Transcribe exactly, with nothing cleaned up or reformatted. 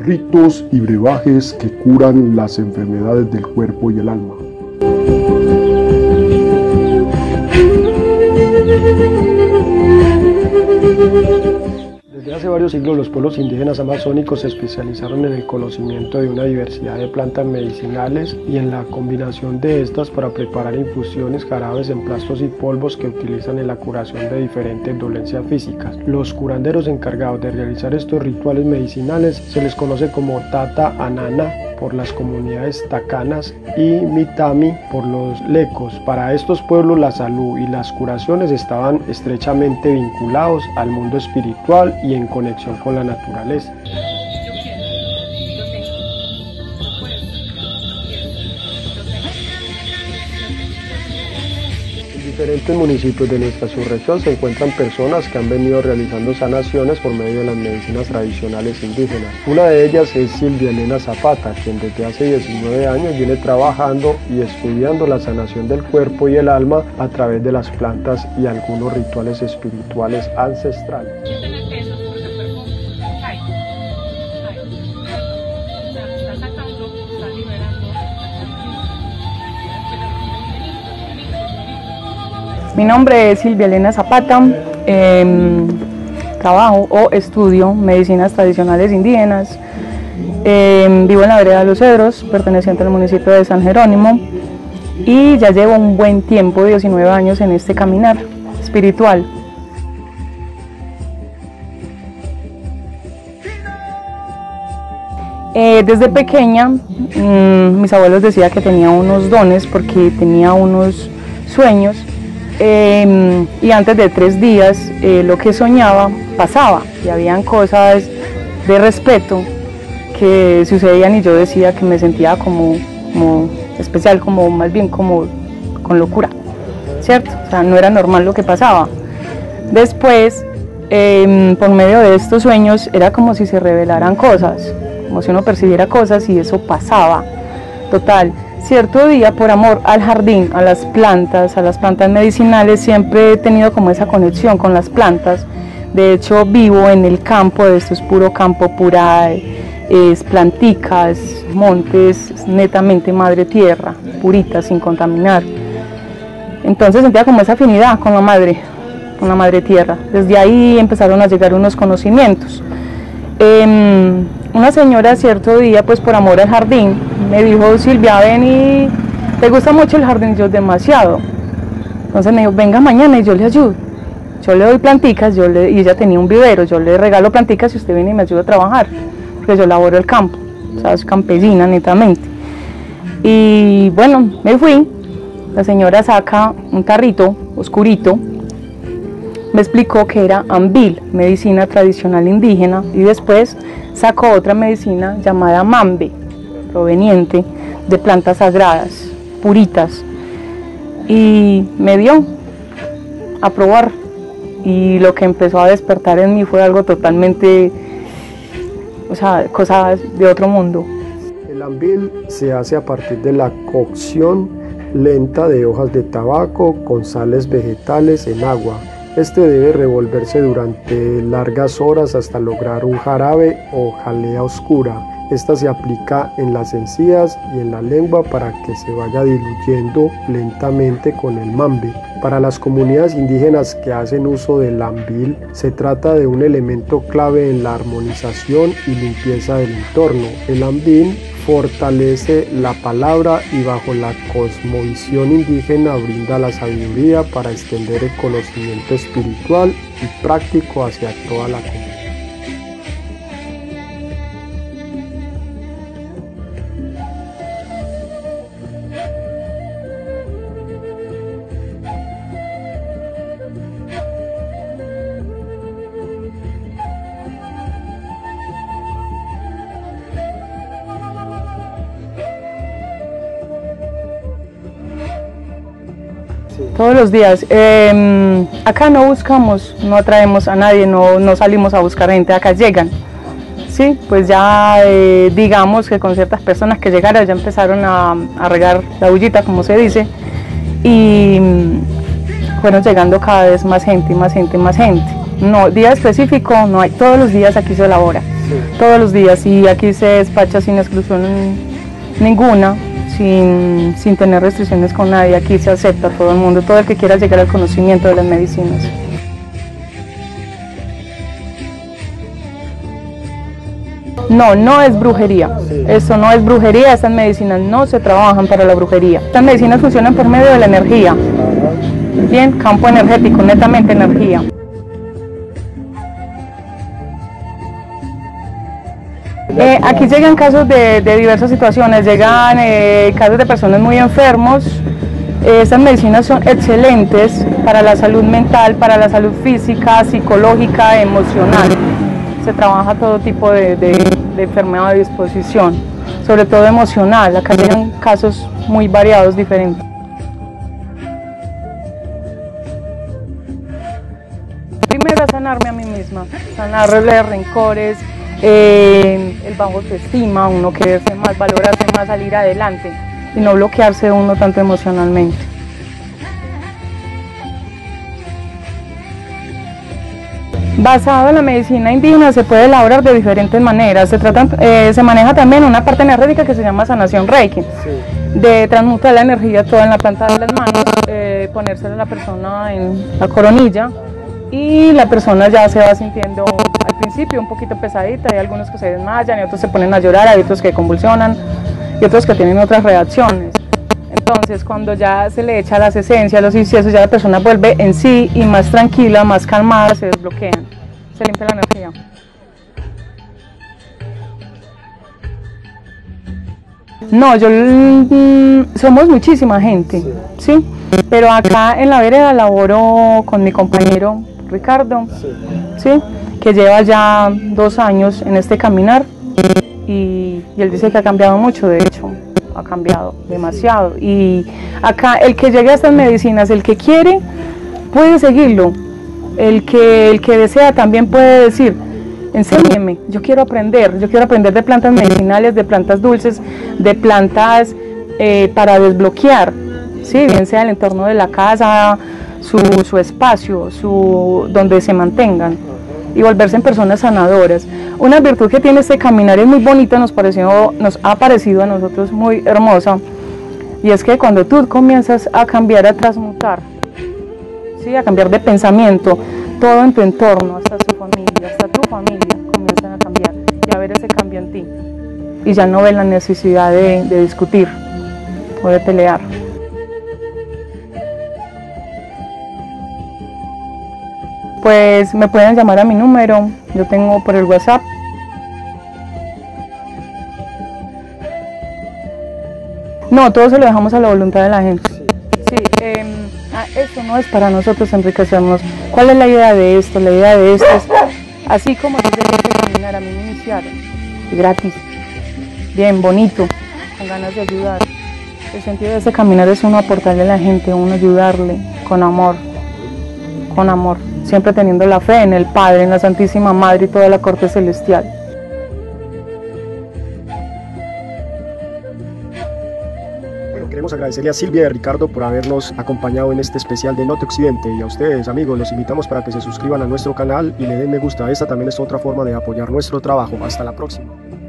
ritos y brebajes que curan las enfermedades del cuerpo y el alma. Desde hace varios siglos los pueblos indígenas amazónicos se especializaron en el conocimiento de una diversidad de plantas medicinales y en la combinación de estas para preparar infusiones, jarabes, emplastos y polvos que utilizan en la curación de diferentes dolencias físicas. Los curanderos encargados de realizar estos rituales medicinales se les conoce como Tata Anana por las comunidades tacanas y Mitami por los lecos. Para estos pueblos la salud y las curaciones estaban estrechamente vinculados al mundo espiritual y en conexión con la naturaleza. En diferentes municipios de nuestra subregión se encuentran personas que han venido realizando sanaciones por medio de las medicinas tradicionales indígenas. Una de ellas es Silvia Elena Zapata, quien desde hace diecinueve años viene trabajando y estudiando la sanación del cuerpo y el alma a través de las plantas y algunos rituales espirituales ancestrales. Mi nombre es Silvia Elena Zapata, eh, trabajo o estudio medicinas tradicionales indígenas, eh, vivo en la vereda de Los Cedros, perteneciente al municipio de San Jerónimo, y ya llevo un buen tiempo, diecinueve años, en este caminar espiritual. Eh, desde pequeña, mmm, mis abuelos decían que tenía unos dones porque tenía unos sueños. Eh, y antes de tres días eh, lo que soñaba pasaba y habían cosas de respeto que sucedían y yo decía que me sentía como, como especial, como más bien como con locura, ¿cierto? O sea, no era normal lo que pasaba. Después, eh, por medio de estos sueños era como si se revelaran cosas, como si uno percibiera cosas y eso pasaba, total. Cierto día, por amor al jardín, a las plantas, a las plantas medicinales, siempre he tenido como esa conexión con las plantas. De hecho, vivo en el campo, esto es puro campo, pura, es planticas, montes, netamente madre tierra, purita, sin contaminar. Entonces sentía como esa afinidad con la madre, con la madre tierra. Desde ahí empezaron a llegar unos conocimientos. Eh, una señora cierto día, pues por amor al jardín, me dijo: Silvia, ven y ¿te gusta mucho el jardín? Yo, demasiado. Entonces me dijo: venga mañana y yo le ayudo. Yo le doy planticas, yo le, y ella tenía un vivero, yo le regalo planticas y usted viene y me ayuda a trabajar, porque yo laboro el campo, o sea, es campesina netamente. Y bueno, me fui, la señora saca un tarrito oscurito, me explicó que era ambil, medicina tradicional indígena, y después sacó otra medicina llamada mambe, proveniente de plantas sagradas, puritas, y me dio a probar, y lo que empezó a despertar en mí fue algo totalmente, o sea, cosas de otro mundo. El ambil se hace a partir de la cocción lenta de hojas de tabaco con sales vegetales en agua. Este debe revolverse durante largas horas hasta lograr un jarabe o jalea oscura. Esta se aplica en las encías y en la lengua para que se vaya diluyendo lentamente con el mambe. Para las comunidades indígenas que hacen uso del ambil, se trata de un elemento clave en la armonización y limpieza del entorno. El ambil fortalece la palabra y bajo la cosmovisión indígena brinda la sabiduría para extender el conocimiento espiritual y práctico hacia toda la comunidad. Todos los días. Eh, acá no buscamos, no atraemos a nadie, no, no salimos a buscar gente, acá llegan. Sí, pues ya eh, digamos que con ciertas personas que llegaron ya empezaron a, a regar la bullita, como se dice, y fueron llegando cada vez más gente, más gente, más gente. No, día específico no hay, todos los días aquí se elabora. sí. Todos los días, y aquí se despacha sin exclusión ninguna, sin, sin tener restricciones con nadie. Aquí se acepta a todo el mundo, todo el que quiera llegar al conocimiento de las medicinas. No, no es brujería, sí. Esto no es brujería, estas medicinas no se trabajan para la brujería. Estas medicinas funcionan por medio de la energía, bien, campo energético, netamente energía. Eh, aquí llegan casos de, de diversas situaciones, llegan eh, casos de personas muy enfermos. Eh, estas medicinas son excelentes para la salud mental, para la salud física, psicológica, emocional. Se trabaja todo tipo de, de, de enfermedad de disposición, sobre todo emocional. Acá llegan casos muy variados, diferentes. Primero es sanarme a mí misma, sanarle rencores, eh, el bajo autoestima, uno quererse más, valorarse más, salir adelante y no bloquearse uno tanto emocionalmente. Basado en la medicina indígena se puede elaborar de diferentes maneras. Se, trata, eh, se maneja también una parte energética que se llama sanación Reiki, sí. De transmutar la energía toda en la planta de las manos, eh, ponérsela a la persona en la coronilla y la persona ya se va sintiendo al principio un poquito pesadita. Hay algunos que se desmayan y otros se ponen a llorar, hay otros que convulsionan y otros que tienen otras reacciones. Entonces, cuando ya se le echa las esencias, los inciensos, ya la persona vuelve en sí y más tranquila, más calmada, se desbloquean, se limpia la energía. No, yo mmm, somos muchísima gente, sí. ¿Sí? Pero acá en la vereda laboro con mi compañero Ricardo, sí. ¿Sí? Que lleva ya dos años en este caminar y, y él dice que ha cambiado mucho, de hecho. Ha cambiado demasiado, y acá el que llegue a estas medicinas, el que quiere puede seguirlo, el que, el que desea también puede decir, enséñeme, yo quiero aprender, yo quiero aprender de plantas medicinales, de plantas dulces, de plantas eh, para desbloquear, ¿sí? Bien sea el entorno de la casa, su, su espacio, su, donde se mantengan, y volverse en personas sanadoras. Una virtud que tiene este caminar es muy bonita, nos, pareció, nos ha parecido a nosotros muy hermosa, y es que cuando tú comienzas a cambiar, a transmutar, ¿sí? A cambiar de pensamiento, todo en tu entorno, hasta tu familia, hasta tu familia, comienzan a cambiar y a ver ese cambio en ti, y ya no ves la necesidad de, de discutir o de pelear. Pues me pueden llamar a mi número, yo tengo por el WhatsApp. No, todo se lo dejamos a la voluntad de la gente. Sí, eh, esto no es para nosotros enriquecernos. ¿Cuál es la idea de esto? La idea de esto es, así como yo llegué a caminar, a mí me iniciaron, gratis, bien, bonito, con ganas de ayudar. El sentido de ese caminar es uno aportarle a la gente, uno ayudarle con amor, con amor. Siempre teniendo la fe en el Padre, en la Santísima Madre y toda la corte celestial. Bueno, queremos agradecerle a Silvia y a Ricardo por habernos acompañado en este especial de Note Occidente, y a ustedes, amigos, los invitamos para que se suscriban a nuestro canal y le den me gusta. Esta también es otra forma de apoyar nuestro trabajo. Hasta la próxima.